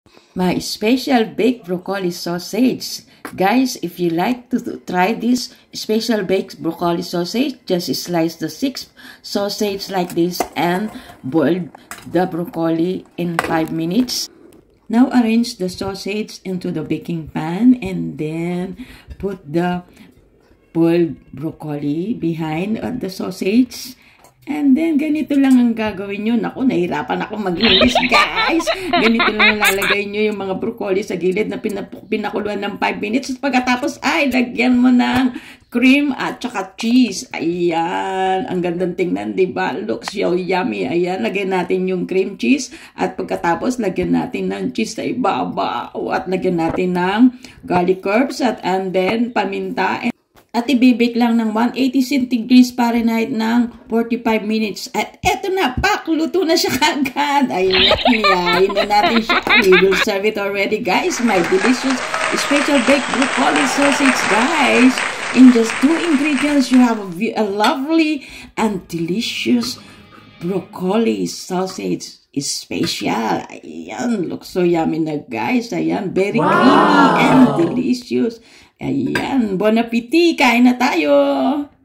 my special baked broccoli sausage. Guys, if you like to try this special baked broccoli sausage, just slice the 6 sausage like this and boil the broccoli in 5 minutes. Now arrange the sausage into the baking pan and then put the boiled broccoli behind the sausage. And then, ganito lang ang gagawin nyo. Naku, nahirapan ako mag-English, guys. Ganito lang lalagay nyo yung mga broccoli sa gilid na pinakuluan ng 5 minutes. At pagkatapos, ay, lagyan mo ng cream at saka cheese. Ayan. Ang gandang tingnan, diba? Looks so yummy. Ayan, lagyan natin yung cream cheese. At pagkatapos, lagyan natin ng cheese sa ibabaw. At lagyan natin ng garlic herbs and then paminta. At ibibake lang ng 180 centigrade Fahrenheit ng 45 minutes. At eto na, pak! Luto na siya kagad. Ayan, niyayin na natin siya. We will serve it already, guys. My delicious special baked broccoli sausage, guys. In just 2 ingredients, you have a lovely and delicious broccoli sausage. Is special. Ayan, looks so yummy na, guys. Ayan, very creamy and delicious. Ayan, bon appetit! Kain na tayo!